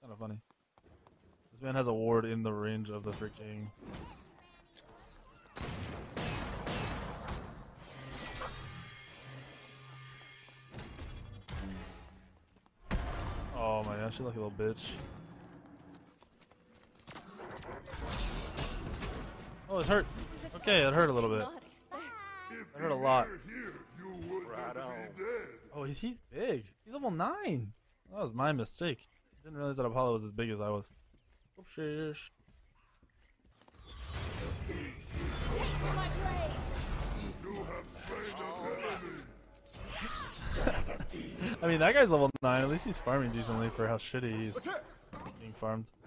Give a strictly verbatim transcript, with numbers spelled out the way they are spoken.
Kind of funny. This man has a ward in the range of the freaking. Oh my gosh, you lucky little bitch. Oh, it hurts. Okay, it hurt a little bit. It hurt a lot. Oh, he's, he's big. He's level nine. That was my mistake. Didn't realize that Apollo was as big as I was. Oh, shish. I mean, that guy's level nine. At least he's farming decently for how shitty he's being farmed.